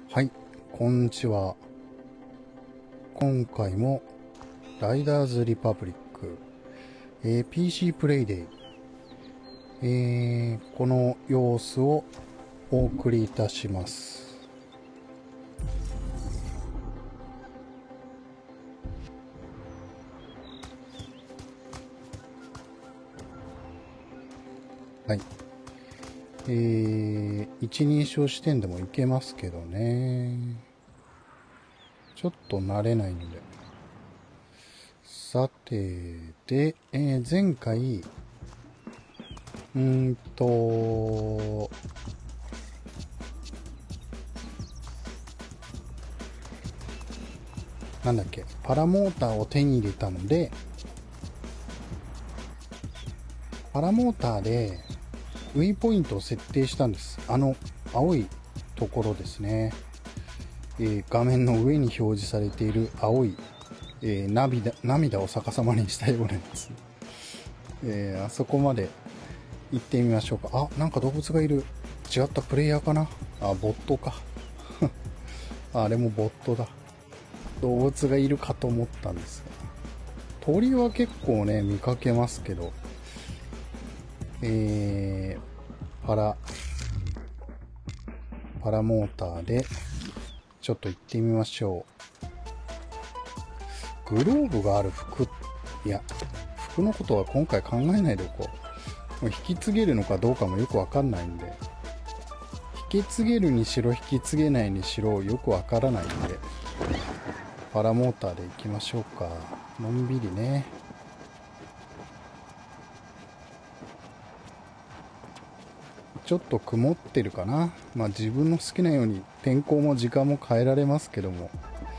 はい、こんにちは。今回もライダーズリパブリック、PC プレイデイ、この様子をお送りいたします。はい。一人称視点でもいけますけどね。ちょっと慣れないので。さて、で、前回、なんだっけ、パラモーターを手に入れたので、パラモーターでウィーポイントを設定したんです。青いところですね。画面の上に表示されている青い、涙を逆さまにしたようなやつ。あそこまで行ってみましょうか。あ、なんか動物がいる。違ったプレイヤーかな。あ、ボットか。あれもボットだ。動物がいるかと思ったんですが。鳥は結構ね、見かけますけど。パラモーターで、ちょっと行ってみましょう。グローブがある服、いや、服のことは今回考えないでおこう。もう引き継げるのかどうかもよくわかんないんで。引き継げるにしろ、引き継げないにしろ、よくわからないんで、パラモーターで行きましょうか。のんびりね。ちょっと曇ってるかな。まあ自分の好きなように天候も時間も変えられますけども。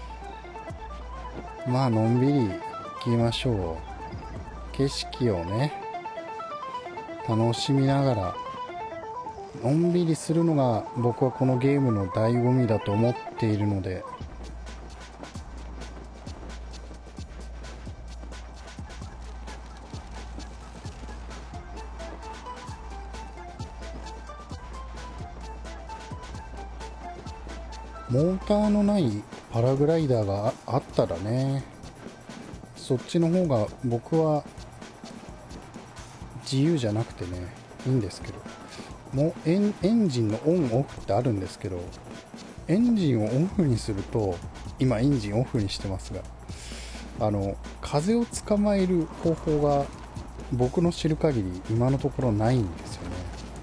まあのんびり行きましょう。景色をね、楽しみながら、のんびりするのが僕はこのゲームの醍醐味だと思っているので、モーターのないパラグライダーがあったらね、そっちの方が僕は自由じゃなくてね、いいんですけど、もうエンジンのオンオフってあるんですけど、エンジンをオフにすると、今エンジンオフにしてますが、風を捕まえる方法が僕の知る限り今のところないんですよね。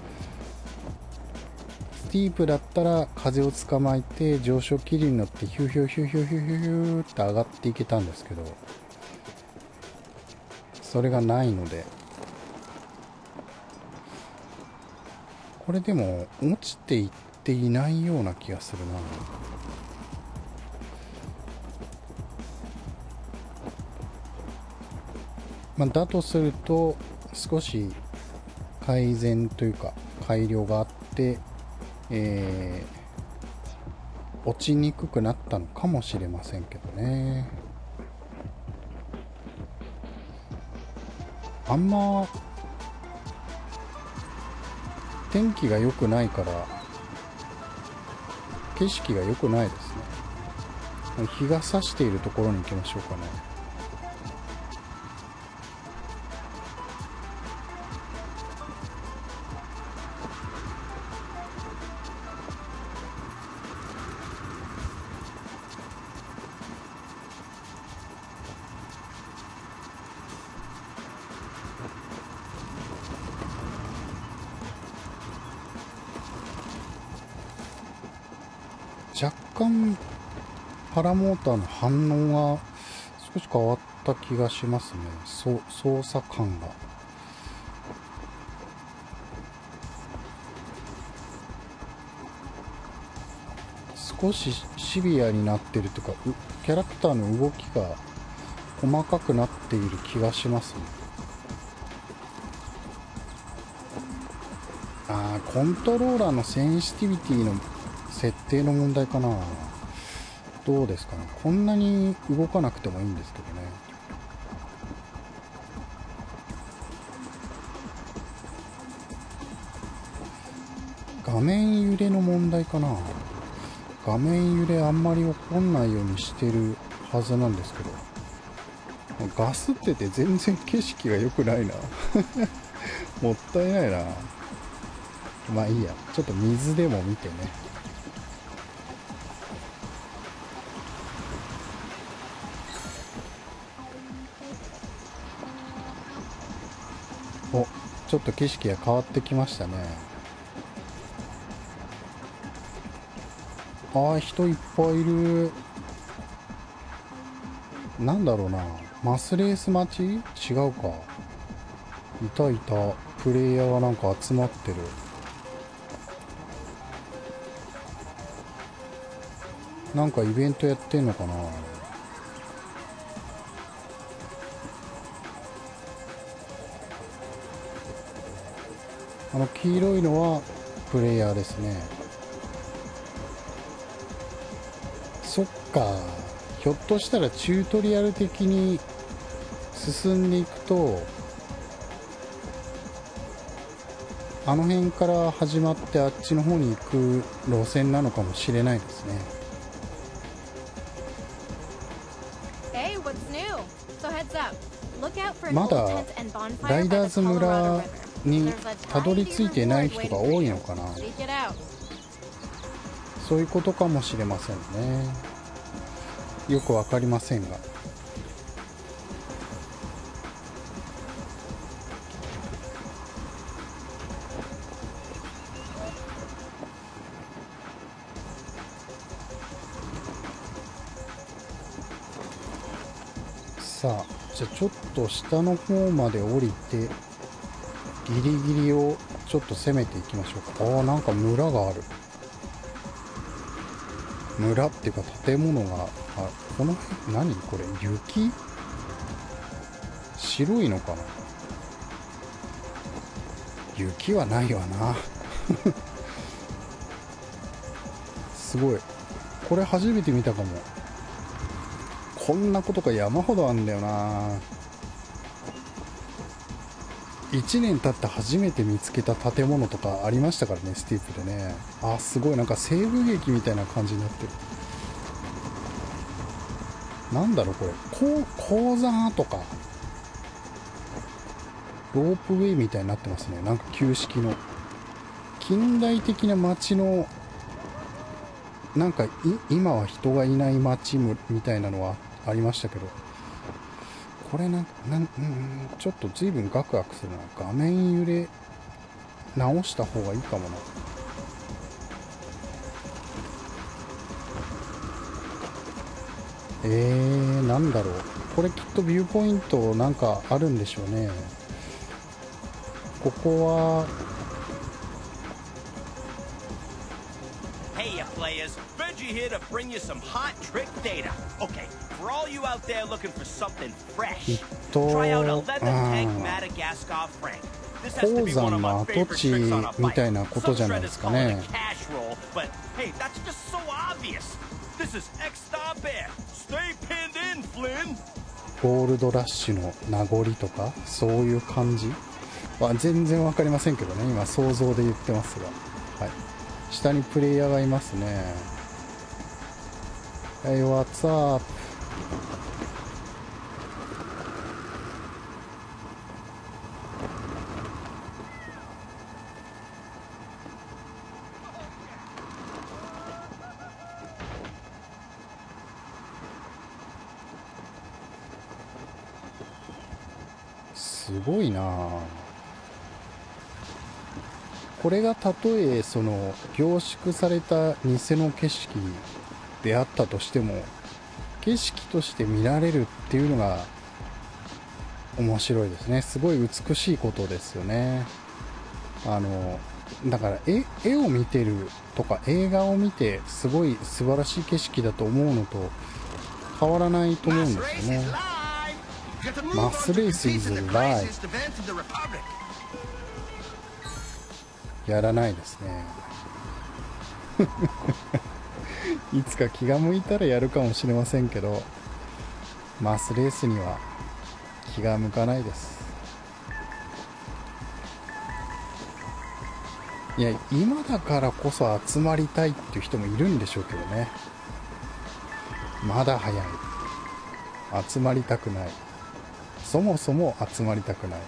スティープだったら風を捕まえて上昇気流に乗ってヒューヒューヒューヒューヒューヒューヒューって上がっていけたんですけど、それがないので、これでも落ちていっていないような気がするな。まあ、だとすると少し改善というか改良があって、落ちにくくなったのかもしれませんけどね。あんま天気が良くないから景色が良くないですね。日が差しているところに行きましょうかね。若干パラモーターの反応が少し変わった気がしますね。操作感が。少しシビアになってるというか、キャラクターの動きが細かくなっている気がしますね。コントローラーのセンシティビティの設定の問題かな。どうですかね。こんなに動かなくてもいいんですけどね。画面揺れの問題かな。 画面揺れあんまり起こんないようにしてるはずなんですけど、ガスってて全然景色が良くないなもったいないな。まあいいや、ちょっと水でも見てね。お、ちょっと景色が変わってきましたね。ああ、人いっぱいいる。なんだろうな、マスレース待ち？違うか。いたいた。プレイヤーがなんか集まってる。なんかイベントやってんのかな。黄色いのはプレイヤーですね。そっか、ひょっとしたらチュートリアル的に進んでいくと、あの辺から始まってあっちの方に行く路線なのかもしれないですね。まだライダーズ村にたどり着いてない人が多いのかな。そういうことかもしれませんね。よくわかりませんが。さあ、じゃあちょっと下の方まで降りてギリギリをちょっと攻めていきましょうか。ああ、なんか村がある。村っていうか建物が、この辺何これ、雪？白いのかな。雪はないわなすごい、これ初めて見たかも。こんなことが山ほどあんだよな。1年経って初めて見つけた建物とかありましたからね、スティープでね。あ、すごい、なんか西部劇みたいな感じになってる。なんだろうこれ、鉱山跡か。ロープウェイみたいになってますね。なんか旧式の近代的な街の、なんか今は人がいない街みたいなのはありましたけど、これちょっと随分ガクガクするな。画面揺れ直した方がいいかもな。なんだろう、これきっとビューポイントなんかあるんでしょうね。ここは Hey, you players, Benji here to bring you some hot trick data. Okay, for all you out there looking for something fresh, try out a leather tank Madagascar Frank. This has to be one of my favorite tricks on a bike. Some shredders call it a cash roll, but hey, that's just so obvious. This is X-Star Bear. Stay pinned in, Flynn. ゴールドラッシュの名残とかそういう感じは全然わかりませんけどね。今想像で言ってますが、はい。下にプレイヤーがいますね。はい、What's up？ すごいなぁ。これがたとえその凝縮された偽の景色であったとしても、景色として見られるっていうのが面白いですね。すごい美しいことですよね。だから絵を見てるとか映画を見てすごい素晴らしい景色だと思うのと変わらないと思うんですよね。マスレース is live。やらないですねいつか気が向いたらやるかもしれませんけど、マスレースには気が向かないです。 いや、今だからこそ集まりたいっていう人もいるんでしょうけどね。まだ早い。集まりたくない。そもそも集まりたくない。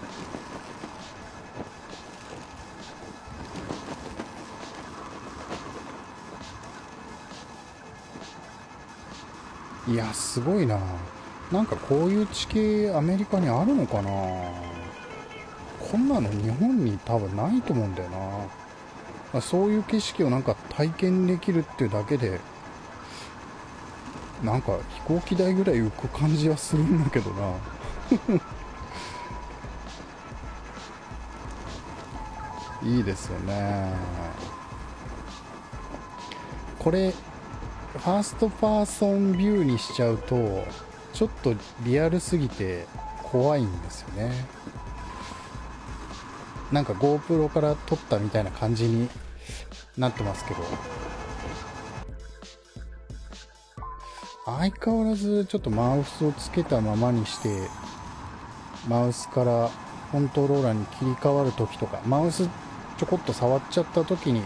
いや、すごいな。なんかこういう地形アメリカにあるのかな。こんなの日本に多分ないと思うんだよな。そういう景色をなんか体験できるっていうだけで、なんか飛行機代ぐらい浮く感じはするんだけどな。いいですよね。これファーストパーソンビューにしちゃうとちょっとリアルすぎて怖いんですよね。なんか GoPro から撮ったみたいな感じになってますけど、相変わらずちょっとマウスをつけたままにしてマウスからコントローラーに切り替わるときとか、マウスちょこっと触っちゃったときに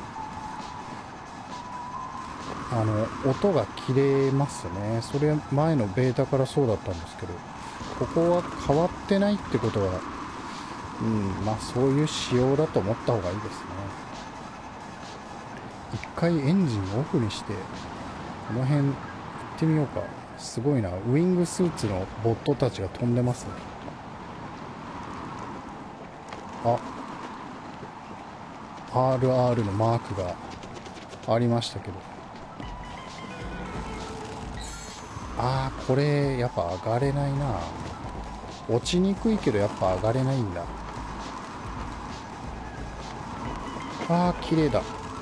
音が切れますね。それ前のベータからそうだったんですけど、ここは変わってないってことは、まあそういう仕様だと思った方がいいですね。一回エンジンオフにしてこの辺行ってみようか。すごいな、ウィングスーツのボットたちが飛んでますね。あ、RR のマークがありましたけど、これやっぱ上がれないな。落ちにくいけどやっぱ上がれないんだ。綺麗だ。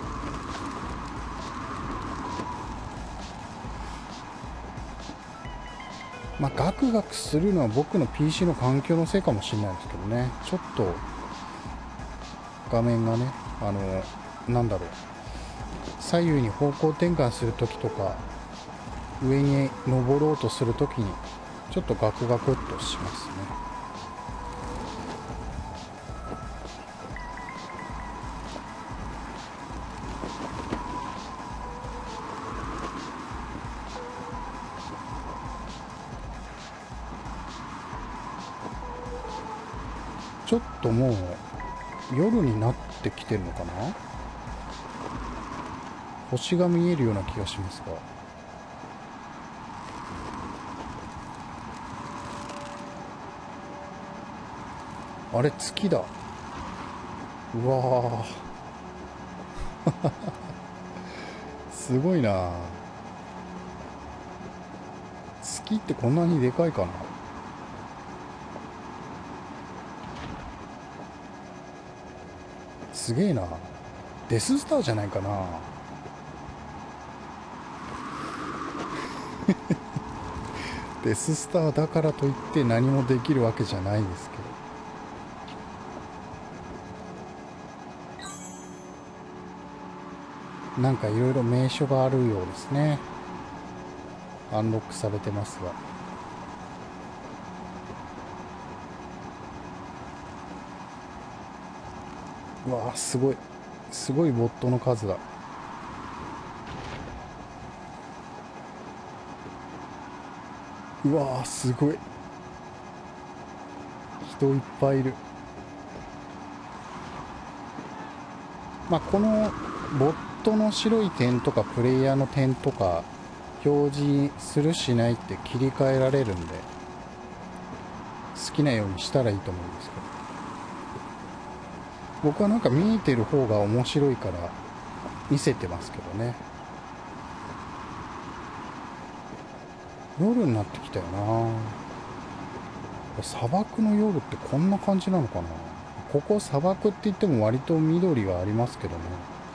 まあガクガクするのは僕の PC の環境のせいかもしれないですけどね。ちょっと画面がね、なんだろう、左右に方向転換するときとか上に登ろうとするときにちょっとガクガクっとしますね。ちょっともう夜になってきてるのかな。星が見えるような気がしますが、あれ月だ。うわーすごいな。月ってこんなにでかいかな。すげえな。デススターじゃないかな。デススターだからといって何もできるわけじゃないですけど、なんかいろいろ名所があるようですね。アンロックされてますが、うわー、すごいボットの数だ。うわー、すごい人いっぱいいる。まあこのボットの白い点とかプレイヤーの点とか表示するしないって切り替えられるんで、好きなようにしたらいいと思うんですけど、僕はなんか見えてる方が面白いから見せてますけどね。夜になってきたよな。砂漠の夜ってこんな感じなのかな。ここ砂漠って言っても割と緑がありますけどね。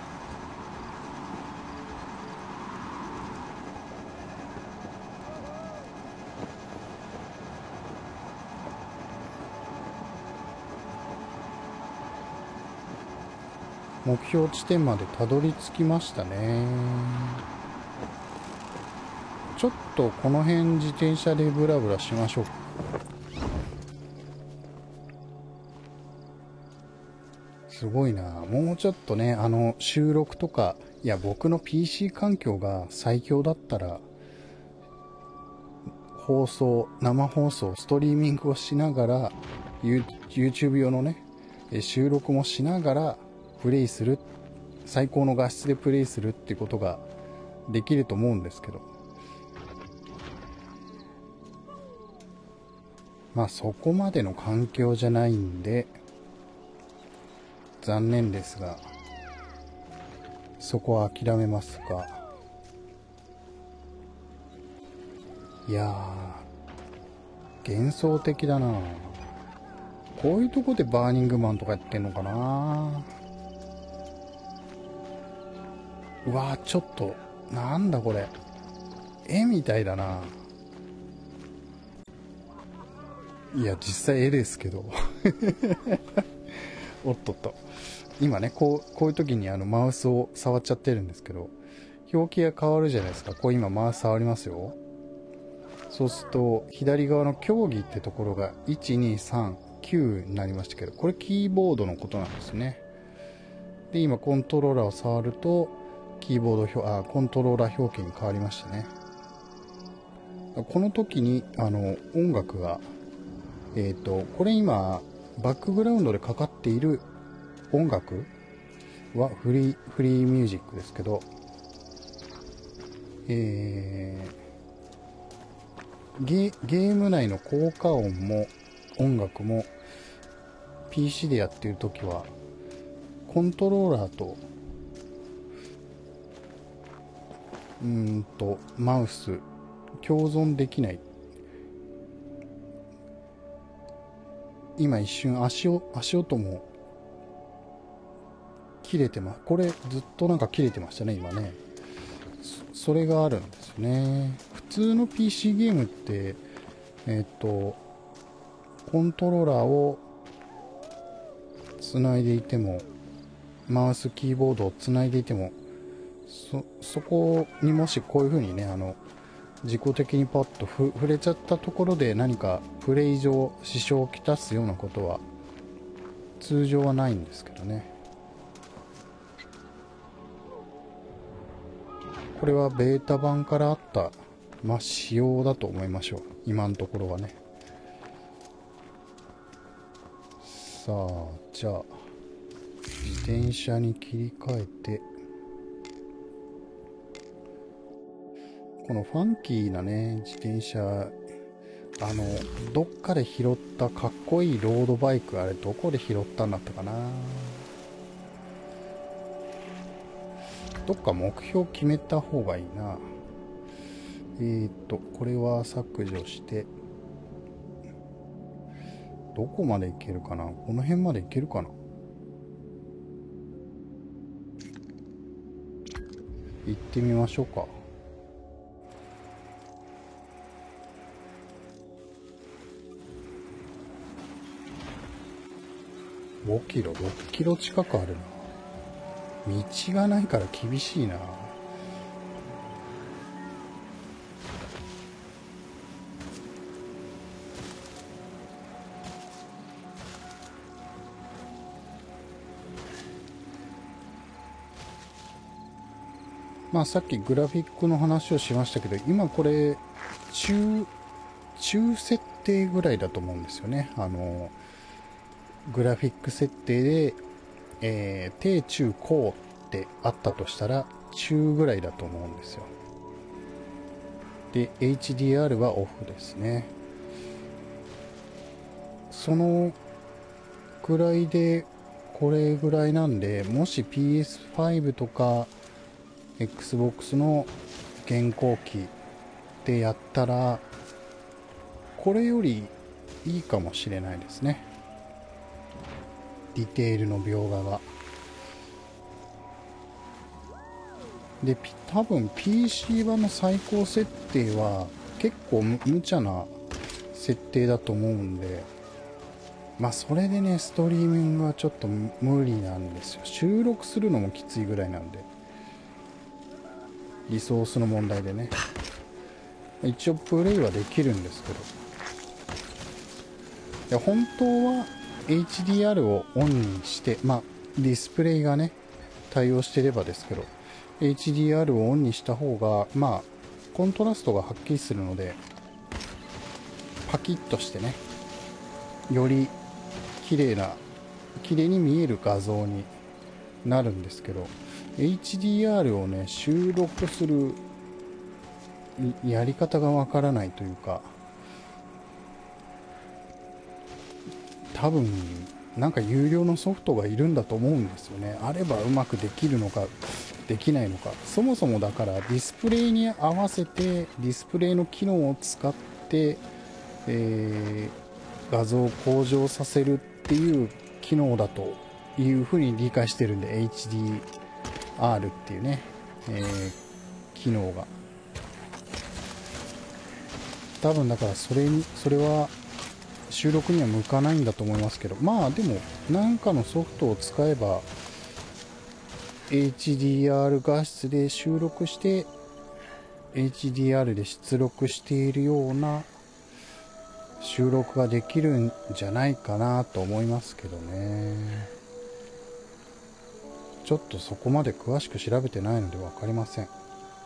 目標地点までたどり着きましたね。ちょっとこの辺自転車でブラブラしましょう。 すごいな。もうちょっとね、収録とか、いや、僕の PC 環境が最強だったら、生放送、ストリーミングをしながら、YouTube 用のね、収録もしながら、プレイする、最高の画質でプレイするっていうことができると思うんですけど、まあそこまでの環境じゃないんで、残念ですが、そこは諦めますが、いやー、幻想的だな。こういうとこでバーニングマンとかやってんのかな。うわー、ちょっと、なんだこれ。絵みたいだな。いや、実際絵ですけど。おっとっと。今ね、こういう時にマウスを触っちゃってるんですけど、表記が変わるじゃないですか。こう今マウス触りますよ。そうすると、左側の競技ってところが、1、2、3、9になりましたけど、これキーボードのことなんですね。で、今コントローラーを触ると、コントローラー表記に変わりましたね。この時に、音楽が、これ今、バックグラウンドでかかっている音楽はフリーミュージックですけど、ゲーム内の効果音も音楽も PC でやっているときはコントローラーとマウス共存できない。今一瞬足音も切れてます。これずっとなんか切れてましたね今ね。それがあるんですよね。普通の PC ゲームってコントローラーをつないでいても、マウスキーボードをつないでいても、そこにもしこういう風にね、自己的にパッと触れちゃったところで何かプレイ上支障をきたすようなことは通常はないんですけどね。これはベータ版からあった、仕様だと思いましょう。今のところはね。さあ、じゃあ、自転車に切り替えて、このファンキーなね、自転車、どっかで拾ったかっこいいロードバイク、あれどこで拾ったんだったかな。どっか目標決めた方がいいな。これは削除して、どこまでいけるかな。この辺までいけるかな。行ってみましょうか。5キロ、6キロ近くあるな。道がないから厳しいな。さっきグラフィックの話をしましたけど、今これ中設定ぐらいだと思うんですよね。グラフィック設定で、低中高ってあったとしたら中ぐらいだと思うんですよ。で HDR はオフですね。そのくらいでこれぐらいなんで、もし PS5 とか Xbox の現行機でやったらこれよりいいかもしれないですね。ディテールの描画が。で、多分 PC 版の最高設定は結構無茶な設定だと思うんで、それでね、ストリーミングはちょっと無理なんですよ。収録するのもきついぐらいなんで。リソースの問題でね。一応プレイはできるんですけど。いや、本当はHDR をオンにして、 ディスプレイがね対応してればですけど、 HDR をオンにした方がまあコントラストがはっきりするので、パキッとしてね、より綺麗に見える画像になるんですけど、 HDR をね収録するやり方がわからないというか、多分なんか有料のソフトがいるんだと思うんですよね。あればうまくできるのかできないのか。そもそもだからディスプレイに合わせてディスプレイの機能を使って、画像を向上させるっていう機能だというふうに理解してるんで、 HDR っていうね、機能が多分だからそれは収録には向かないんだと思いますけど、まあでも何かのソフトを使えば HDR 画質で収録して HDR で出力しているような収録ができるんじゃないかなと思いますけどね。ちょっとそこまで詳しく調べてないので分かりません。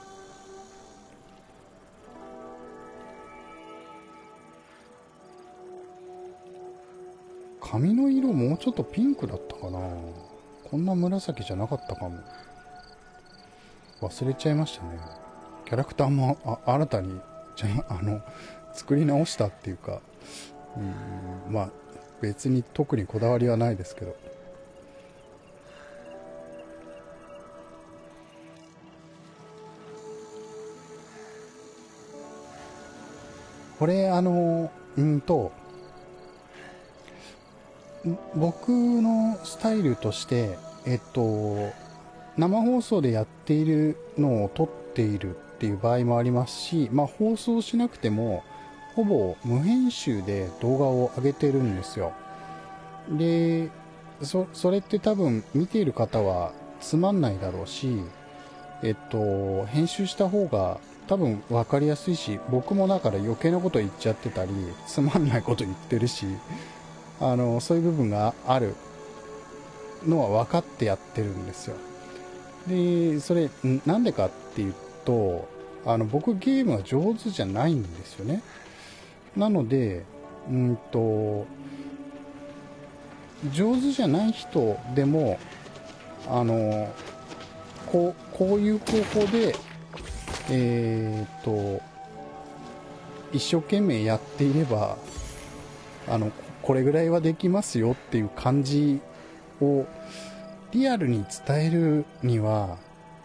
髪の色もうちょっとピンクだったかな。こんな紫じゃなかったかも。忘れちゃいましたね。キャラクターも新たに作り直したっていうか、まあ別に特にこだわりはないですけど。これ僕のスタイルとして、生放送でやっているのを撮っているっていう場合もありますし、まあ放送しなくてもほぼ無編集で動画を上げてるんですよ。で、それって多分見ている方はつまんないだろうし、編集した方が多分分かりやすいし、僕もだから余計なこと言っちゃってたり、つまんないこと言ってるし、そういう部分があるのは分かってやってるんですよ。で、それなんでかっていうと、僕ゲームは上手じゃないんですよね。なので上手じゃない人でもこういう方法で一生懸命やっていればこれぐらいはできますよっていう感じをリアルに伝えるには、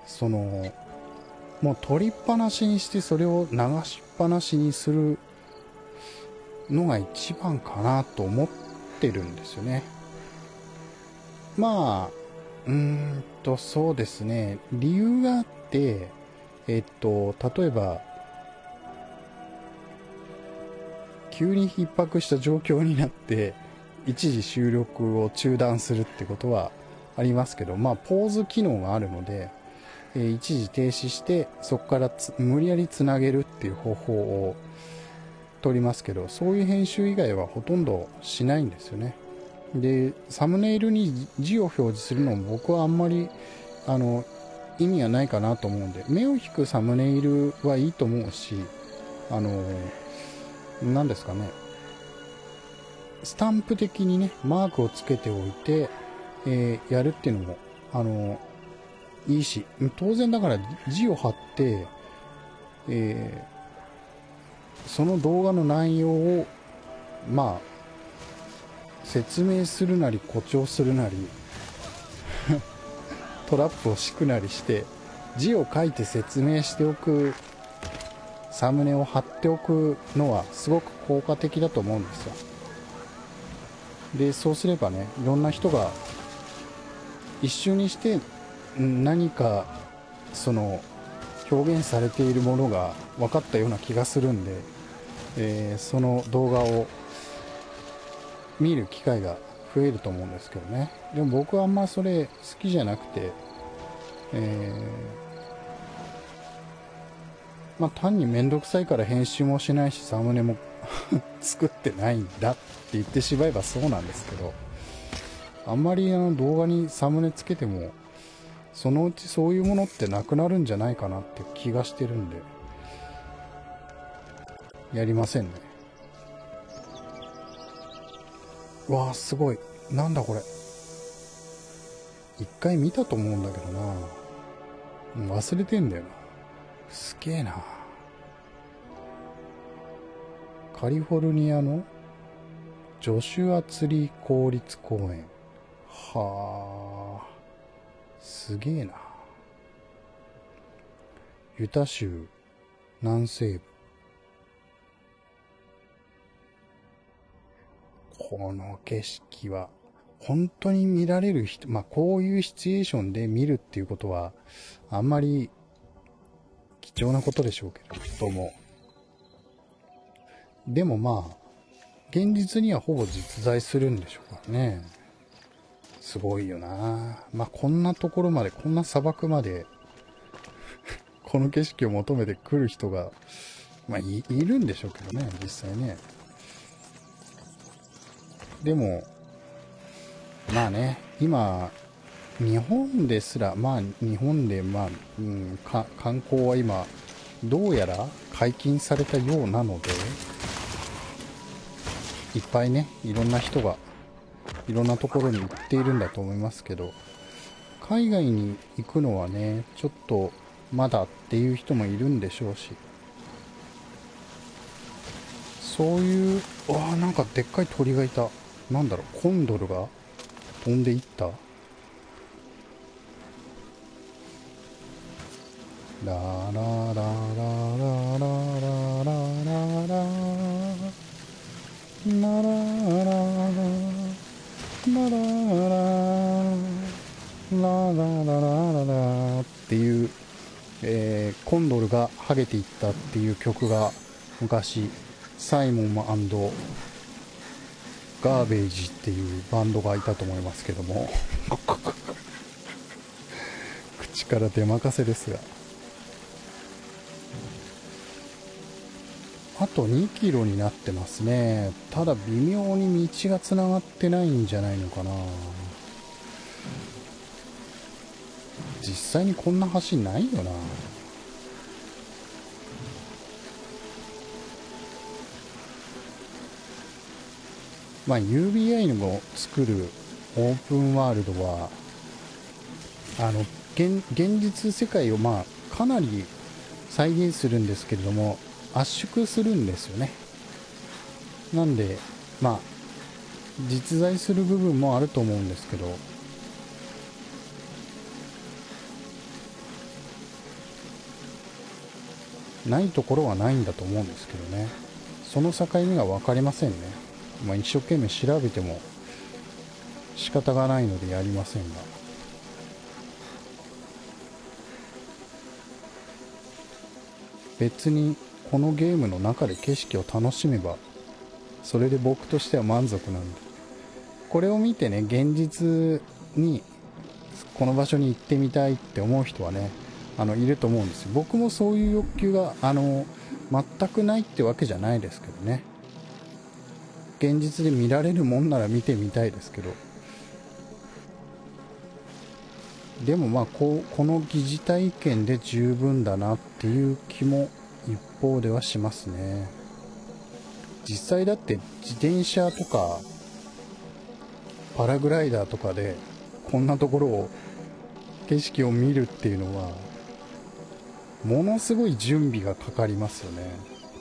もう撮りっぱなしにしてそれを流しっぱなしにするのが一番かなと思ってるんですよね。まあそうですね、理由があって、例えば急に逼迫した状況になって一時収録を中断するってことはありますけど、まあポーズ機能があるので、一時停止してそこから無理やりつなげるっていう方法を取りますけど、そういう編集以外はほとんどしないんですよね。で、サムネイルに字を表示するのも僕はあんまり意味がないかなと思うんで、目を引くサムネイルはいいと思うし、何ですかね、スタンプ的にねマークをつけておいて、やるっていうのもいいし、当然だから字を貼って、その動画の内容をまあ説明するなり誇張するなりトラップを敷くなりして字を書いて説明しておく、サムネを貼っておくのはすごく効果的だと思うんですよ。で、そうすればね、いろんな人が一瞬にして何か表現されているものが分かったような気がするんで、その動画を見る機会が増えると思うんですけどね。でも僕はあんまそれ好きじゃなくて、まあ単にめんどくさいから編集もしないしサムネも作ってないんだって言ってしまえばそうなんですけど、 あんまり動画にサムネつけてもそのうちそういうものってなくなるんじゃないかなって気がしてるんでやりませんね。わあすごい、なんだこれ、一回見たと思うんだけどな、忘れてんだよな。すげえな。カリフォルニアのジョシュアツリー公立公園。はあ、すげえな。ユタ州南西部。この景色は本当に見られる人、こういうシチュエーションで見るっていうことはあんまり貴重なことでしょうけども、でも現実にはほぼ実在するんでしょうからね。すごいよな。こんなところまで、こんな砂漠までこの景色を求めて来る人がいるんでしょうけどね、実際ね。でも今日本ですら日本で観光は今どうやら解禁されたようなので、いっぱいね、いろんな人がいろんなところに行っているんだと思いますけど、海外に行くのはねちょっとまだっていう人もいるんでしょうし、そういうなんかでっかい鳥がいた。なんだろう、コンドルが飛んでいった。ララララララララララララっていう、コンドルがハゲていったっていう曲が昔サイモン&ガーベージっていうバンドがいたと思いますけども口から出任せですが、あと2キロになってますね。ただ微妙に道がつながってないんじゃないのかな。実際にこんな橋ないよな。UBI の作るオープンワールドは現実世界をかなり再現するんですけれども圧縮するんですよね。なんで実在する部分もあると思うんですけど、ないところはないんだと思うんですけどね。その境目が分かりませんね。一生懸命調べても仕方がないのでやりませんが、別にこのゲームの中で景色を楽しめばそれで僕としては満足なんで、これを見てね、現実にこの場所に行ってみたいって思う人はねいると思うんですよ。僕もそういう欲求が全くないってわけじゃないですけどね。現実で見られるもんなら見てみたいですけど、でもこの疑似体験で十分だなっていう気も一方ではしますね。実際だって自転車とかパラグライダーとかでこんなところを景色を見るっていうのはものすごい準備がかかりますよね。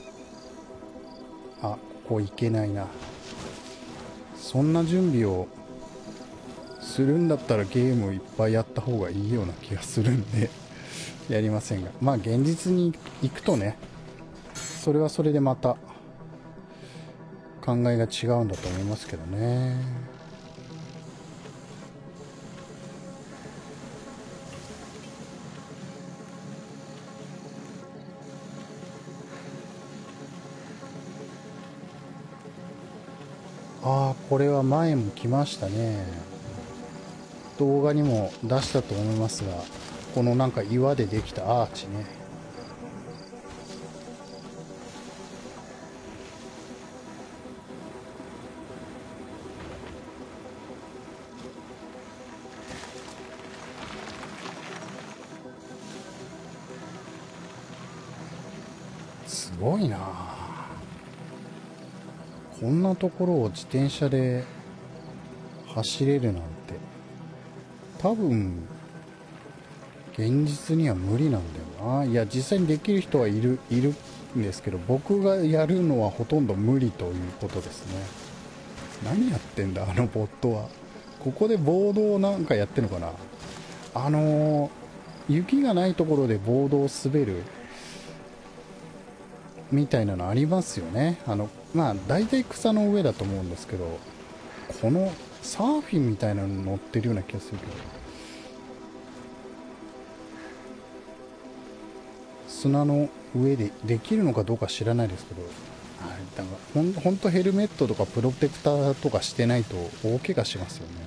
ここ行けないな。そんな準備をするんだったらゲームをいっぱいやった方がいいような気がするんでやりませんが、現実に行くとね、それはそれでまた考えが違うんだと思いますけどね。これは前も来ましたね。動画にも出したと思いますが、このなんか岩でできたアーチね。 すごいな。こんなところを自転車で走れるなんて、多分現実には無理なんだよな。いや、実際にできる人はいるんですけど、僕がやるのはほとんど無理ということですね。何やってんだあのボットは。ここでボードをなんかやってんのかな。雪がないところでボードを滑るみたいなのありますよね。まあ大体草の上だと思うんですけど、このサーフィンみたいなの乗ってるような気がするけど、砂の上でできるのかどうか知らないですけど、なんかほんとヘルメットとかプロテクターとかしてないと大怪我しますよね。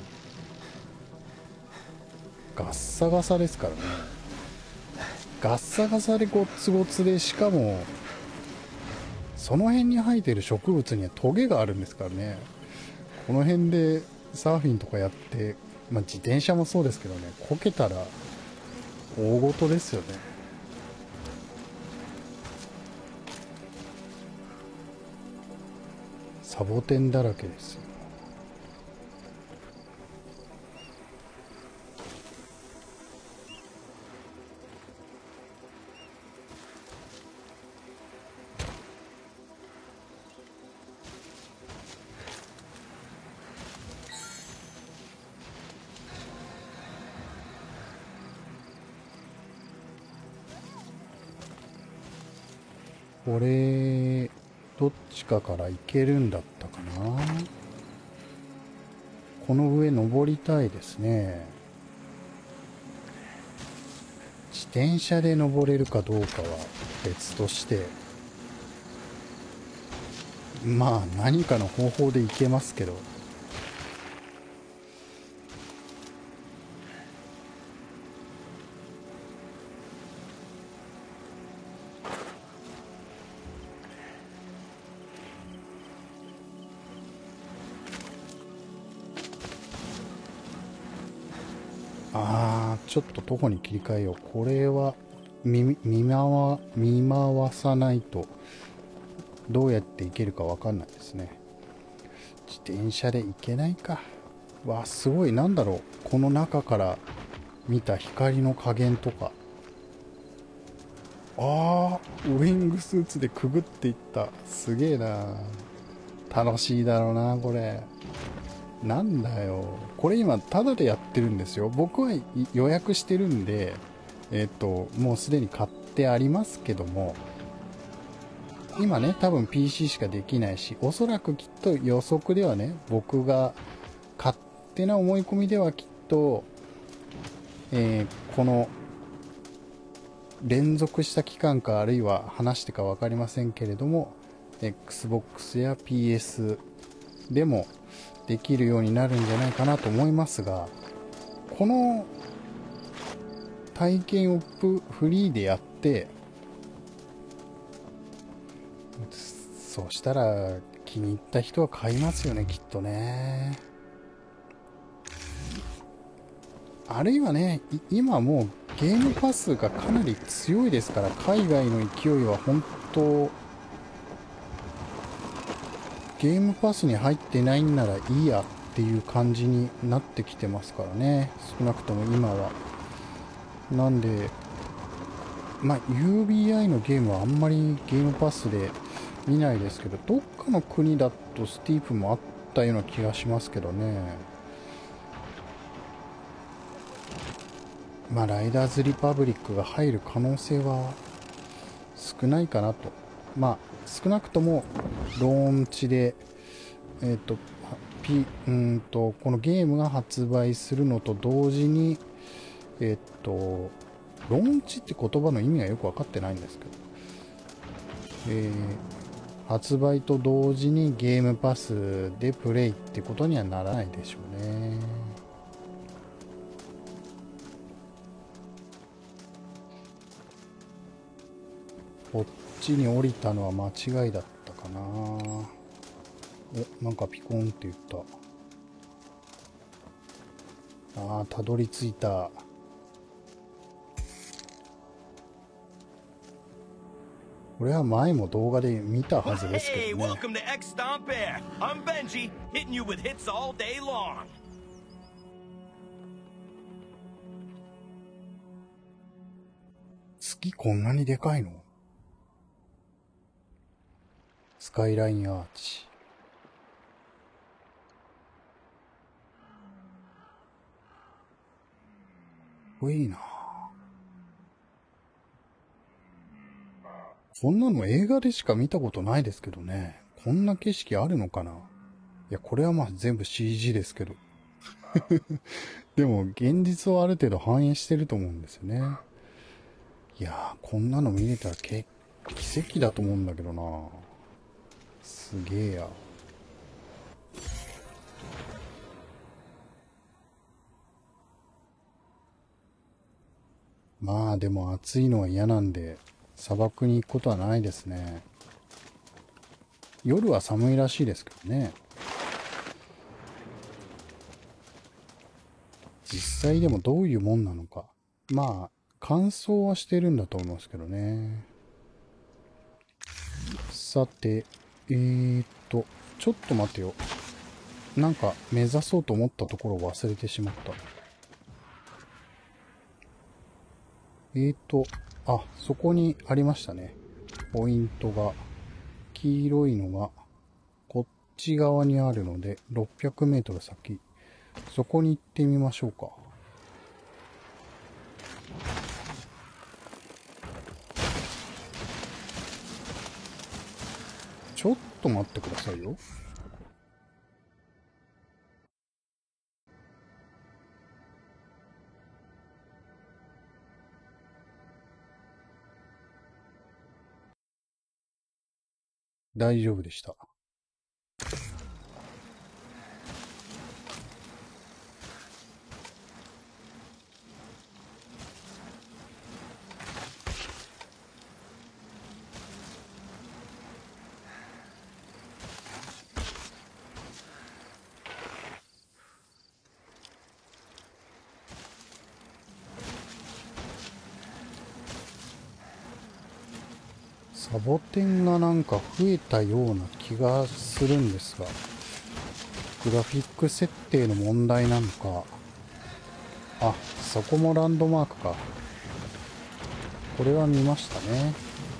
ガッサガサですからね。ガッサガサでゴツゴツで、しかもその辺に生えてる植物にはトゲがあるんですからね。この辺でサーフィンとかやって、まあ、自転車もそうですけどね、こけたら大事ですよね。サボテンだらけですよ。これどっちかから行けるんだったかな。この上登りたいですね。自転車で登れるかどうかは別として、まあ何かの方法で行けますけど、ちょっと徒歩に切り替えよう。これは見回さないとどうやって行けるかわかんないですね。自転車で行けないか。わあ、すごい。なんだろう、この中から見た光の加減とか。ウィングスーツでくぐっていった。すげえな。楽しいだろうなこれ。なんだよ、これ今タダでやってるんですよ。僕は予約してるんで、もうすでに買ってありますけども、今ね多分 PC しかできないし、おそらくきっと予測ではね、僕が勝手な思い込みではきっと、この連続した期間か、あるいは話してか分かりませんけれども、 Xbox や PS でもできるようになるんじゃないかなと思いますが、この体験をフリーでやって、そうしたら気に入った人は買いますよね、きっとね。あるいはね、今もうゲームパスがかなり強いですから、海外の勢いは本当、ゲームパスに入ってないんならいいやっていう感じになってきてますからね、少なくとも今は。なんで、まあ UBI のゲームはあんまりゲームパスで見ないですけど、どっかの国だとスティープもあったような気がしますけどね。まあライダーズリパブリックが入る可能性は少ないかなと。まあ少なくともローンチでこのゲームが発売するのと同時にローンチって言葉の意味がよく分かってないんですけど、発売と同時にゲームパスでプレイってことにはならないでしょうね。こっちに降りたのは間違いだったかな。なんかピコンって言った。たどり着いた。 これは前も動画で見たはずですけどね。 Hey, welcome to X Stomp Air. I'm Benji, hitting you with hits all day long. 月こんなにでかいの？スカイラインアーチ。いいな。こんなの映画でしか見たことないですけどね。こんな景色あるのかな？いや、これはまあ全部 CG ですけど。でも現実をある程度反映してると思うんですよね。いやー、こんなの見れたら奇跡だと思うんだけどな。すげえや。まあでも暑いのは嫌なんで砂漠に行くことはないですね。夜は寒いらしいですけどね。実際でもどういうもんなのか。まあ乾燥はしてるんだと思いますけどね。さて、ちょっと待てよ。なんか目指そうと思ったところを忘れてしまった。あ、そこにありましたね。ポイントが、黄色いのが、こっち側にあるので、600メートル先。そこに行ってみましょうか。ちょっと待ってくださいよ。大丈夫でした。サボテンがなんか増えたような気がするんですが、グラフィック設定の問題なのか。あ、そこもランドマークか。これは見ましたね。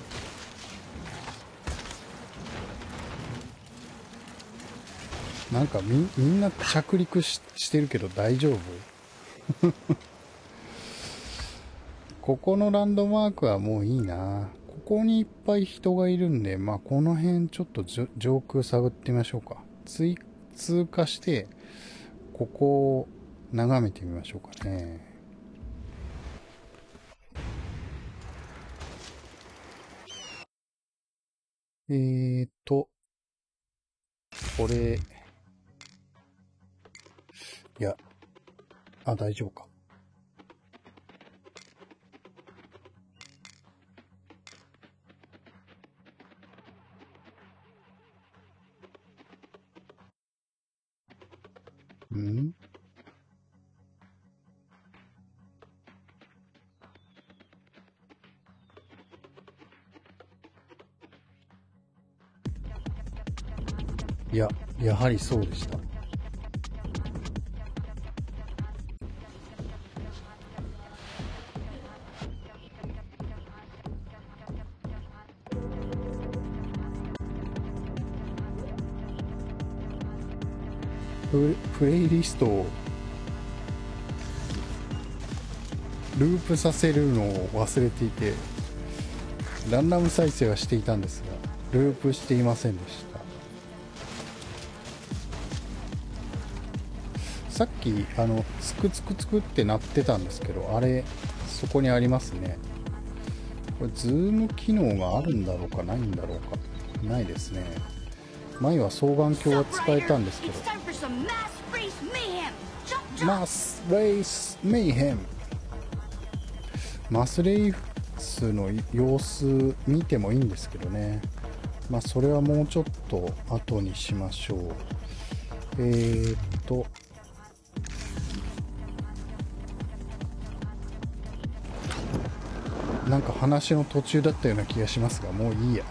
なんかみんな着陸してるけど大丈夫？ここのランドマークはもういいな。ここにいっぱい人がいるんで、まあこの辺ちょっと上空探ってみましょうか。通過して、ここを眺めてみましょうかね。これ、いや、大丈夫か。ん？いや、やはりそうでした。プレイリストをループさせるのを忘れていて、ランダム再生はしていたんですが、ループしていませんでした。さっきつくつくつくって鳴ってたんですけど、あれそこにありますね。これズーム機能があるんだろうかないんだろうか。ないですね。前は双眼鏡は使えたんですけど。マスレイスメイヘム。マスレイスの様子見てもいいんですけどね。まあそれはもうちょっと後にしましょう。 なんか話の途中だったような気がしますが、もういいや。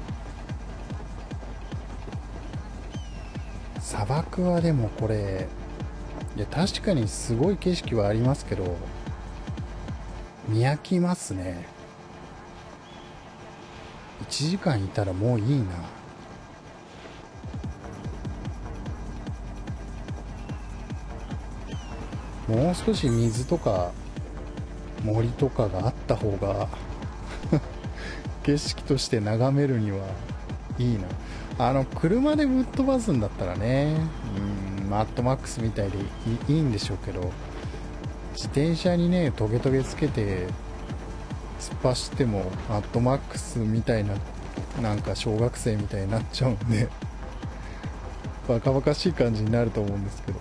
砂漠はでもこれ、いや確かにすごい景色はありますけど、見飽きますね。1時間いたらもういいな。もう少し水とか森とかがあった方が景色として眺めるにはいいな。車でぶっ飛ばすんだったらね、マッドマックスみたいでいいんでしょうけど、自転車にねトゲトゲつけて突っ走ってもマッドマックスみたいな、なんか小学生みたいになっちゃうんでバカバカしい感じになると思うんですけど、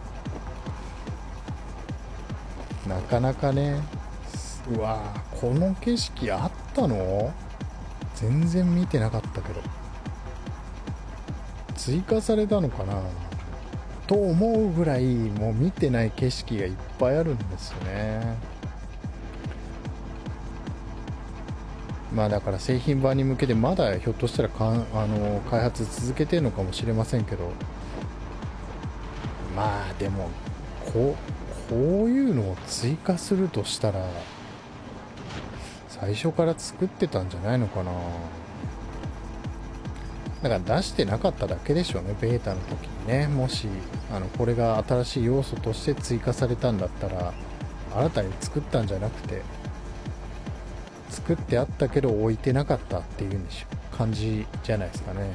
なかなかね。うわー、この景色あったの？全然見てなかったけど、追加されたのかなと思うぐらい、もう見てない景色がいっぱいあるんですよね。まあだから製品版に向けてまだひょっとしたら開発続けてるのかもしれませんけど、まあでもこういうのを追加するとしたら最初から作ってたんじゃないのかな。だから出してなかっただけでしょうね、ベータの時にね。もしこれが新しい要素として追加されたんだったら、新たに作ったんじゃなくて、作ってあったけど置いてなかったっていうんでしょ、感じじゃないですかね。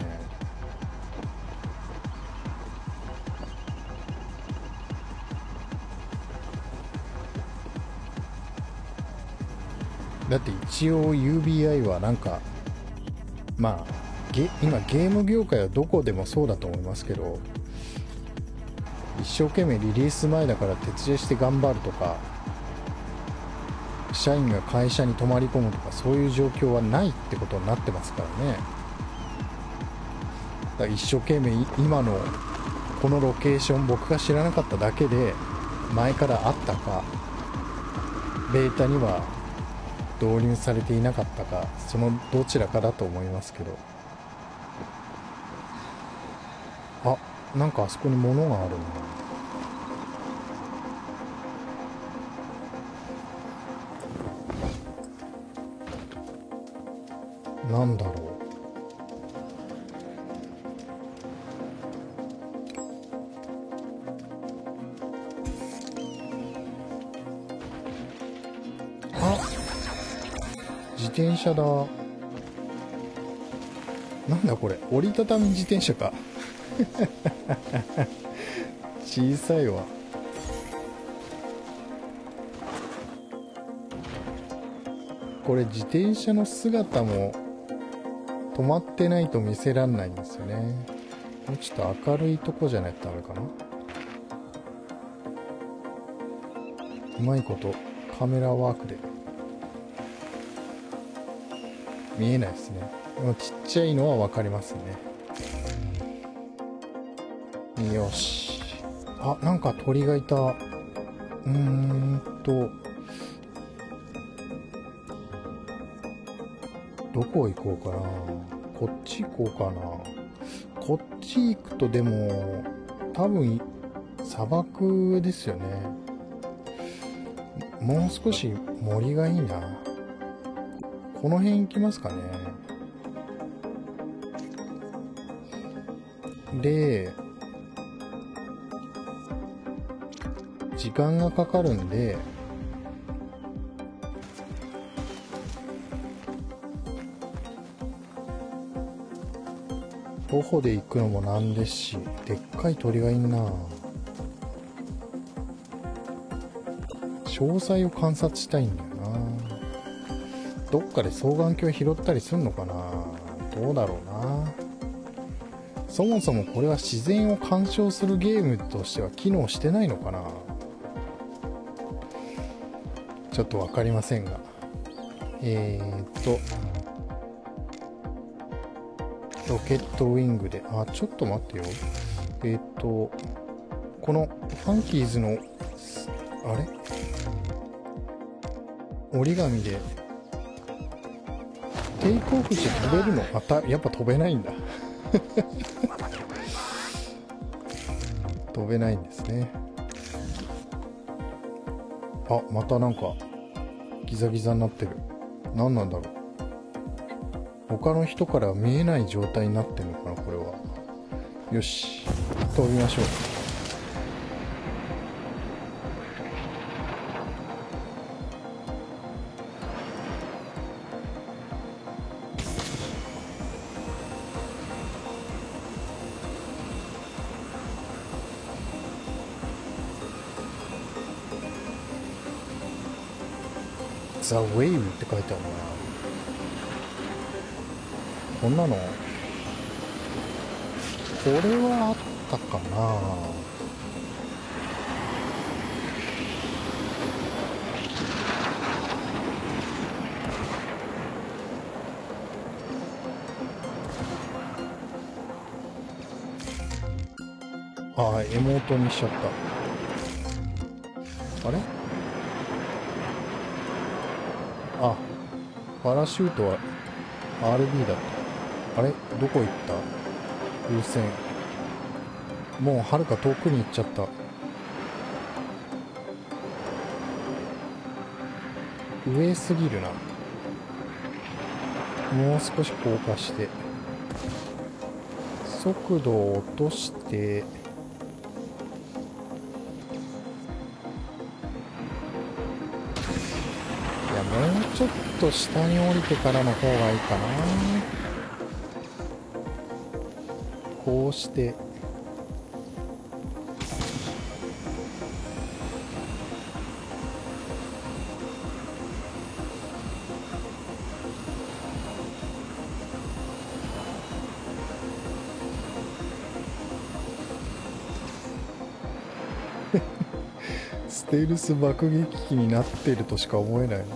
だって一応 UBI はなんか、まあ今ゲーム業界はどこでもそうだと思いますけど、一生懸命リリース前だから徹夜して頑張るとか、社員が会社に泊まり込むとか、そういう状況はないってことになってますからね。だから一生懸命今のこのロケーション僕が知らなかっただけで前からあったか、ベータには導入されていなかったか、そのどちらかだと思いますけど。あ、なんかあそこに物があるんだ。なんだろう。あ、自転車だ。なんだこれ、折りたたみ自転車か。小さいわ。これ自転車の姿も止まってないと見せらんないんですよね。もうちょっと明るいとこじゃないとダメかな。うまいことカメラワークで見えないですね。でもちっちゃいのは分かりますね。よし。あ、なんか鳥がいた。どこ行こうかな。こっち行こうかな。こっち行くとでも多分砂漠ですよね。もう少し森がいいな。この辺行きますかね。で、時間がかかるんで、徒歩で行くのもなんですし、でっかい鳥がいんな。詳細を観察したいんだよな。どっかで双眼鏡拾ったりすんのかな。どうだろうな。そもそもこれは自然を鑑賞するゲームとしては機能してないのかな。ちょっと分かりませんが、ロケットウィングで、あ、ちょっと待ってよ。このファンキーズのあれ、折り紙でテイクオフして飛べるの？やっぱ飛べないんだ飛べないんですね。あ、またなんかギザギザになってる。何なんだろう。他の人から見えない状態になってるのかな、これは。よし、飛びましょう。ザ・ウェイブって書いてあるな。こんなのこれはあったかな。ああ、エモートにしちゃった。あれ、あ、パラシュートは RB だった。あれ、どこ行った？風船。もうはるか遠くに行っちゃった。上すぎるな。もう少し降下して速度を落として、いや、もうちょっと下に降りてからの方がいいかな。こうしてステルス爆撃機になってるとしか思えないな。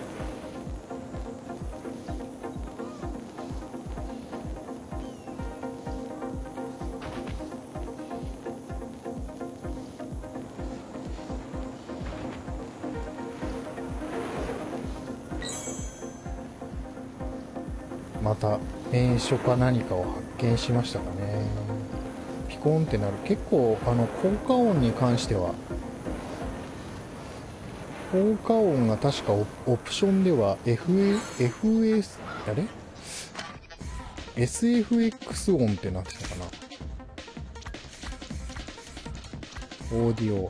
また変所か何かを発見しましたかね。ピコンってなる。結構効果音に関しては、効果音が確かオプションでは SFX 音ってなってたかな。オーディオ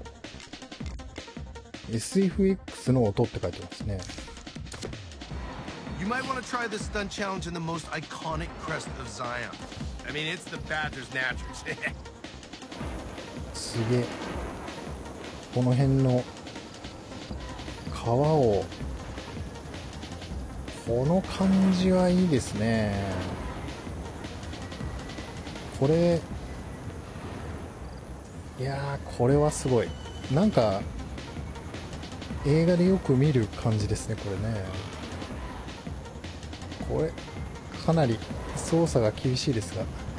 SFX の音って書いてますね。 You might want to try this stunt challenge in the most iconic crest of Zion. I mean, it's the Badgers Naturals. すげえ。この辺の川を、この感じはいいですね。これ、いやー、これはすごい。なんか映画でよく見る感じですね、これね。これかなり操作が厳しいですが、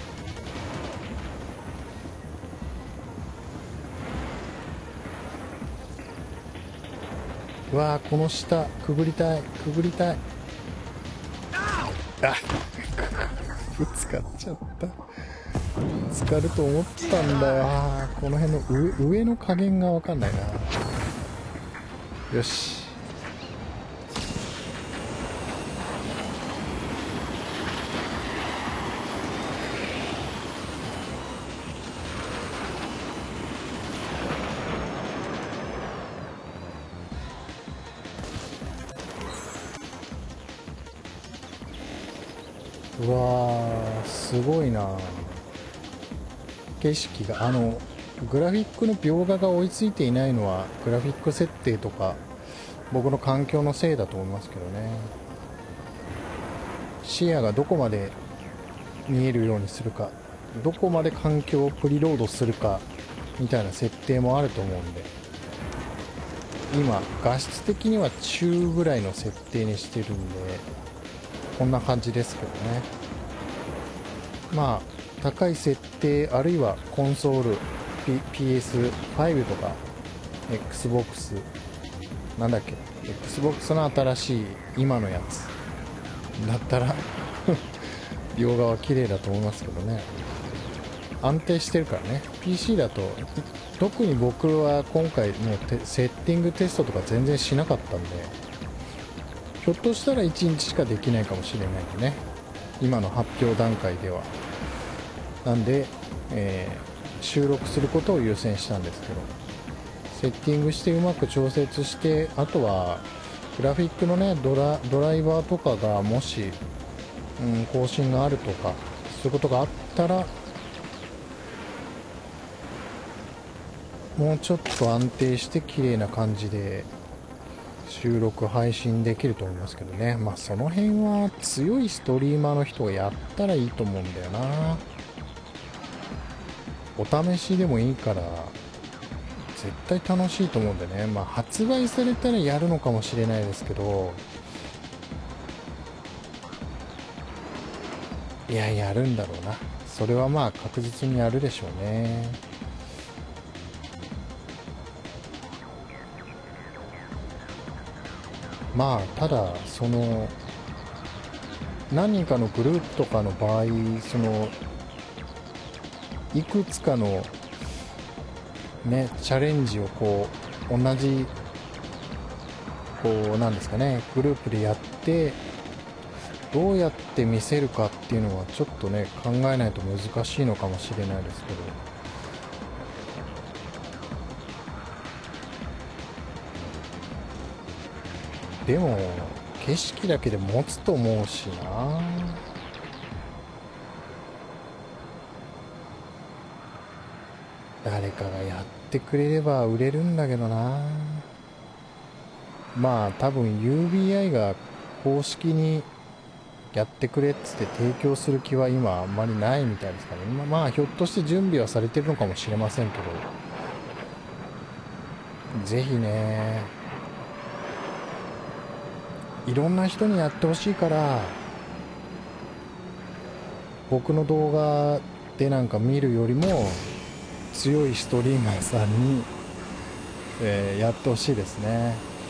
うわー、この下くぐりたい、くぐりたい。あぶつかっちゃった。ぶつかると思ったんだよ。あー、この辺の上の加減が分かんないな。よし、うわー、すごいな。景色がグラフィックの描画が追いついていないのはグラフィック設定とか僕の環境のせいだと思いますけどね。視野がどこまで見えるようにするか、どこまで環境をプリロードするかみたいな設定もあると思うんで、今画質的には中ぐらいの設定にしてるんでこんな感じですけどね。まあ高い設定、あるいはコンソール、PS5 とか Xbox なんだっけ、 Xbox の新しい今のやつだったら両側綺麗だと思いますけどね。安定してるからね。 PC だと特に僕は今回もうセッティングテストとか全然しなかったんで、ひょっとしたら1日しかできないかもしれないんでね、今の発表段階では。なんで、収録することを優先したんですけど、セッティングしてうまく調節して、あとはグラフィックのねドライバーとかがもし、更新があるとかそういうことがあったら、もうちょっと安定して綺麗な感じで収録配信できると思いますけどね。まあその辺は強いストリーマーの人がやったらいいと思うんだよな。お試しでもいいから絶対楽しいと思うんでね。まあ発売されたらやるのかもしれないですけど、いややるんだろうな。それはまあ確実にやるでしょうね。まあただその何人かのグループとかの場合、そのいくつかのねチャレンジをこう同じこうなんですかねグループでやってどうやって見せるかっていうのはちょっとね考えないと難しいのかもしれないですけど、でも景色だけで持つと思うしな。誰かがやってくれれば売れるんだけどな。まあ多分 UBI が公式にやってくれっつって提供する気は今あんまりないみたいですからね。まあひょっとして準備はされてるのかもしれませんけど、ぜひねいろんな人にやってほしいから、僕の動画でなんか見るよりも強いストリーマーさんに、やってほしいですね。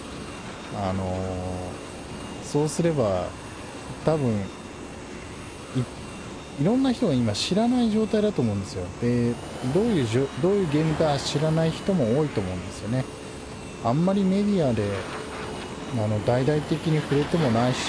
そうすれば多分いろんな人が今知らない状態だと思うんですよ。でどういうゲームか知らない人も多いと思うんですよね。あんまりメディアで大々的に触れてもないし、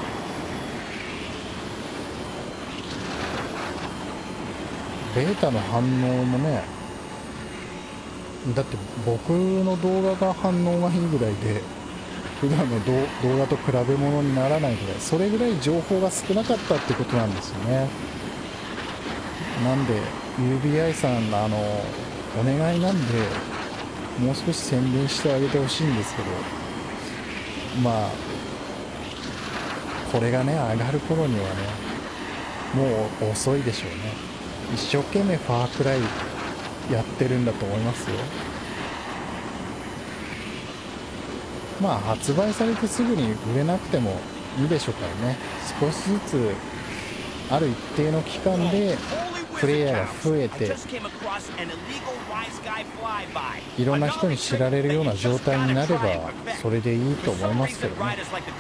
ベータの反応もね、だって僕の動画が反応がいいぐらいで普段の動画と比べ物にならないぐらい、それぐらい情報が少なかったってことなんですよね。なんで UBI さんお願いなんでもう少し宣伝してあげてほしいんですけど、まあこれがね上がる頃にはねもう遅いでしょうね。一生懸命ファークライやってるんだと思いますよ。まあ発売されてすぐに売れなくてもいいでしょうからね。少しずつある一定の期間でプレイヤーが増えていろんな人に知られるような状態になればそれでいいと思いますけどね。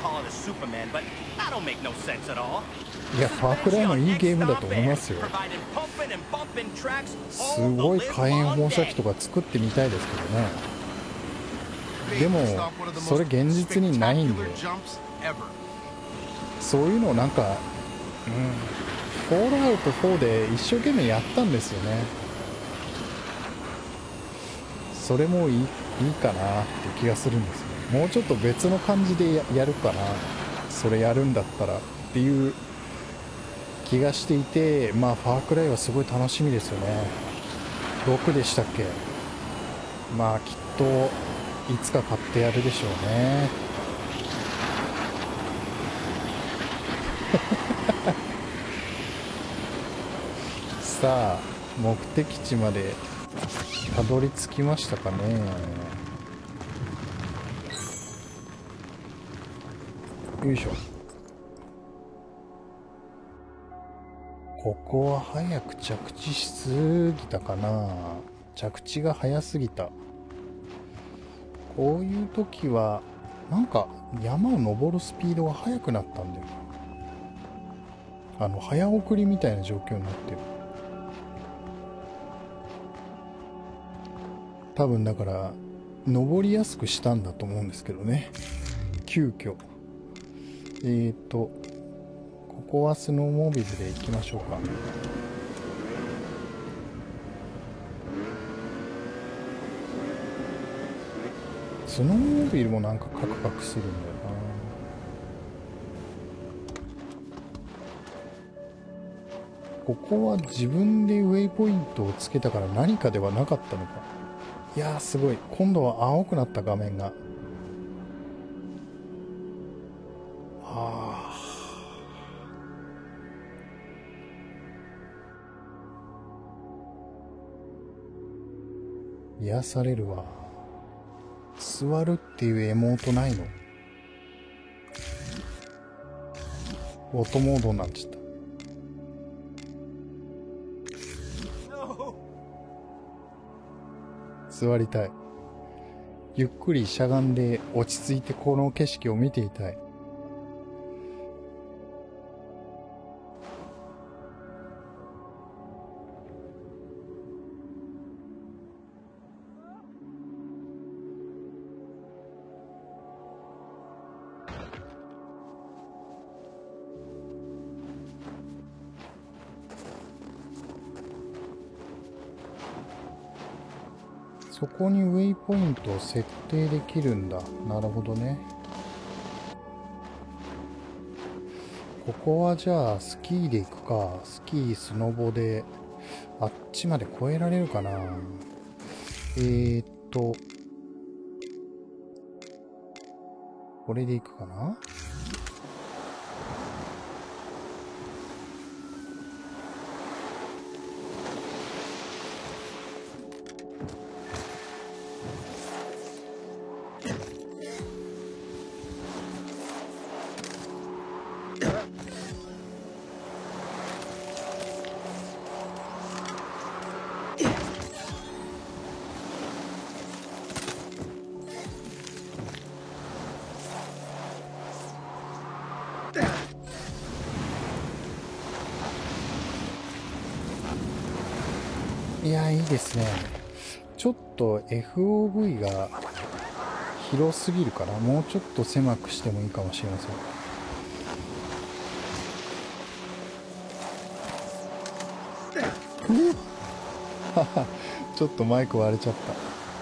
いやファークライもいいゲームだと思いますよ。すごい火炎放射器とか作ってみたいですけどね。でもそれ現実にないんで、そういうのをなんかフォールアウト4で一生懸命やったんですよね。それもいいかなって気がするんですよ。もうちょっと別の感じでやるかな、それやるんだったらっていう気がしていて、まあファークライはすごい楽しみですよね。6でしたっけ。まあきっといつか買ってやるでしょうね。さあ目的地までたどり着きましたかね。よいしょ。ここは早く着地しすぎたかな。着地が早すぎた。こういう時はなんか山を登るスピードが速くなったんだよな。 早送りみたいな状況になってる。多分だから登りやすくしたんだと思うんですけどね、急遽。ここはスノーモービルで行きましょうか。スノーモービルもなんかカクカクするんだよな。ここは自分でウェイポイントをつけたから何かではなかったのか。いやーすごい。今度は青くなった画面が。癒されるわ。座るっていうエモートないの？オートモードになっちゃった。座りたい。ゆっくりしゃがんで落ち着いてこの景色を見ていたい。そこにウェイポイントを設定できるんだ。なるほどね。ここはじゃあスキーで行くか。スキー、スノボであっちまで越えられるかな。これで行くかな。いや、いいですね。ちょっと FOV が広すぎるから、もうちょっと狭くしてもいいかもしれません。ちょっとマイク割れちゃった。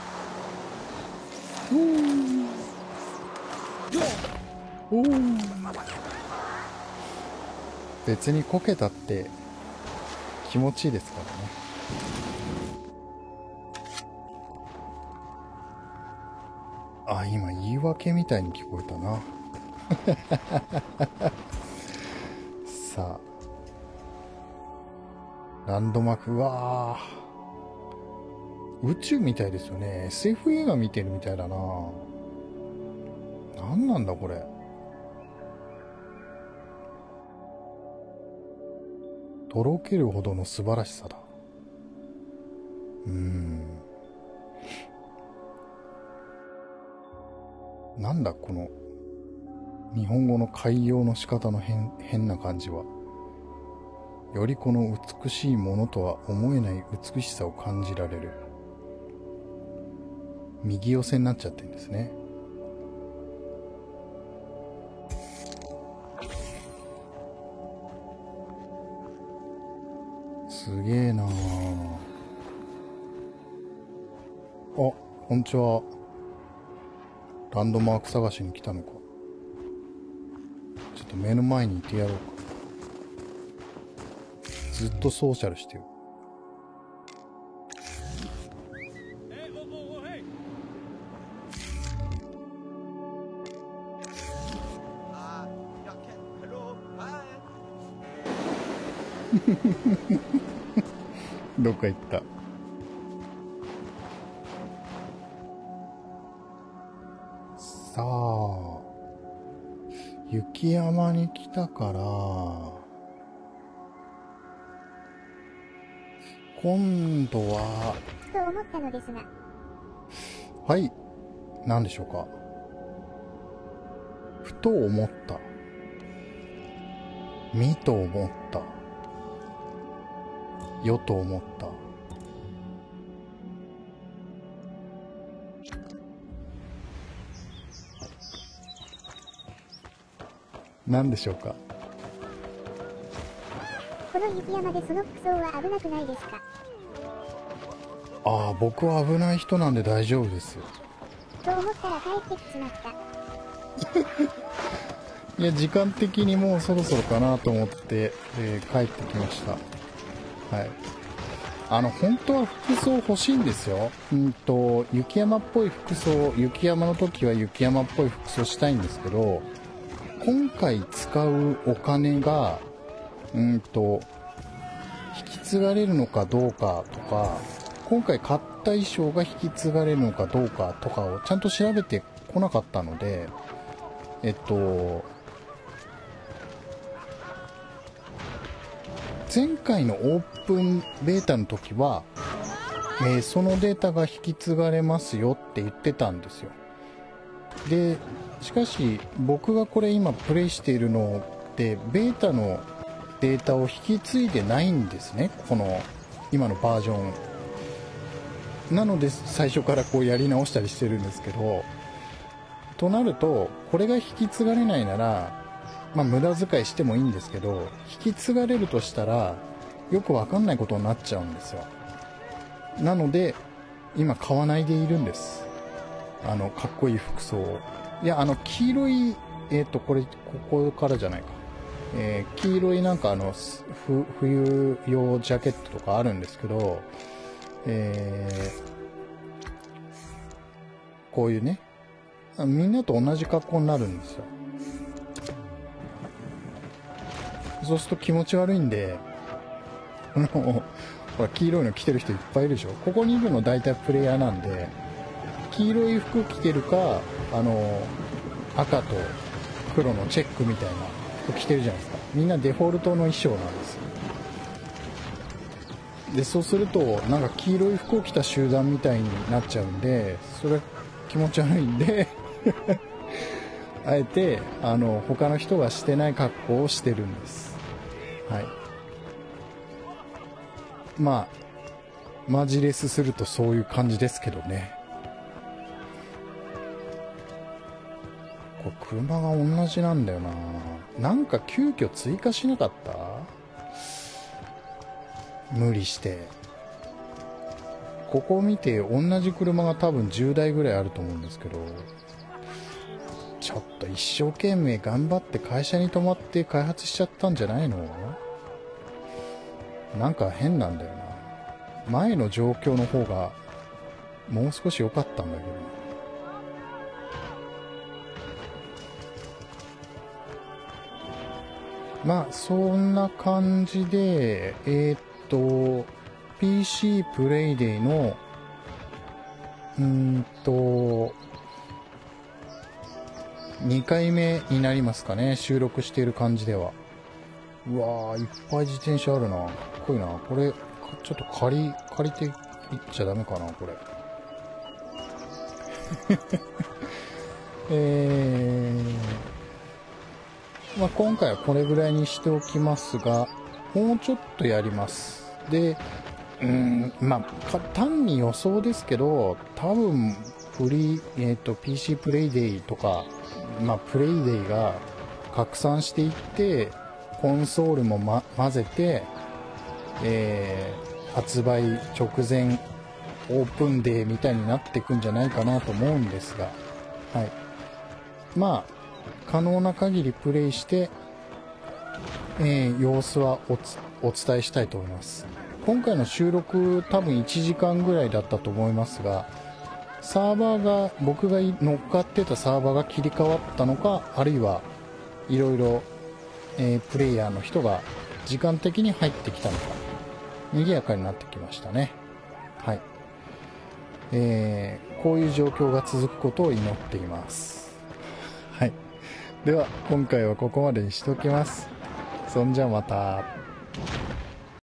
別にこけたって気持ちいいですからね。あ、今言い訳みたいに聞こえたな。さあ、ランドマーク、うわー、宇宙みたいですよね。SF 映画見てるみたいだな。何なんだこれ。とろけるほどの素晴らしさだ。なんだこの日本語の改行の仕方の変な感じは。よりこの美しいものとは思えない美しさを感じられる。右寄せになっちゃってるんですね。すげえなあ。あ、こんにちは。ランドマーク探しに来たのか。ちょっと目の前にいてやろうか。ずっとソーシャルしてよ。どっか行った。さあ、雪山に来たから、今度は、 と思ったのですが。 はい、何でしょうか。ふと思った。 みと思った。よと思った。何でしょうか。 この雪山でその服装は危なくないですか？ ああ、僕は危ない人なんで大丈夫ですよ。 と思ったら帰ってきちまった。 いや、時間的にもうそろそろかなと思って、帰ってきました。はい。本当は服装欲しいんですよ。雪山っぽい服装、雪山の時は雪山っぽい服装したいんですけど、今回使うお金が、引き継がれるのかどうかとか、今回買った衣装が引き継がれるのかどうかとかをちゃんと調べてこなかったので、前回のオープンベータの時は、そのデータが引き継がれますよって言ってたんですよ。で、しかし僕がこれ今プレイしているのってベータのデータを引き継いでないんですね、この今のバージョンなので最初からこうやり直したりしてるんですけど、となるとこれが引き継がれないなら、無駄遣いしてもいいんですけど、引き継がれるとしたらよくわかんないことになっちゃうんですよ。なので今買わないでいるんです。かっこいい服装を。いや、黄色い、これここからじゃないか、黄色いなんか冬用ジャケットとかあるんですけど、こういうね、みんなと同じ格好になるんですよ。そうすると気持ち悪いんで、ほら黄色いの着てる人いっぱいいるでしょ。ここにいるの大体プレイヤーなんで、黄色い服着てるか、赤と黒のチェックみたいな服着てるじゃないですか。みんなデフォルトの衣装なんですよ。で、そうするとなんか黄色い服を着た集団みたいになっちゃうんで、それ気持ち悪いんであえて他の人がしてない格好をしてるんです。はい。マジレスするとそういう感じですけどね。これ車が同じなんだよな。なんか急遽追加しなかった？無理して。ここを見て同じ車が多分10台ぐらいあると思うんですけど、ちょっと一生懸命頑張って会社に泊まって開発しちゃったんじゃないの？なんか変なんだよな。前の状況の方がもう少し良かったんだけど。そんな感じで、PC プレイデーの、2回目になりますかね、収録している感じでは。うわー、いっぱい自転車あるな。かっこいいな。これ、ちょっと借りていっちゃダメかな、これ。今回はこれぐらいにしておきますが、もうちょっとやります。で、単に予想ですけど、多分、PC プレイデーとか、プレイデーが拡散していって、コンソールも、混ぜて、発売直前オープンデーみたいになっていくんじゃないかなと思うんですが、はい。可能な限りプレイして、様子はお伝えしたいと思います。今回の収録多分1時間ぐらいだったと思いますが、サーバーが、僕が乗っかってたサーバーが切り替わったのか、あるいはいろいろプレイヤーの人が時間的に入ってきたのか、賑やかになってきましたね。はい。こういう状況が続くことを祈っています。はい。では、今回はここまでにしておきます。そんじゃまた。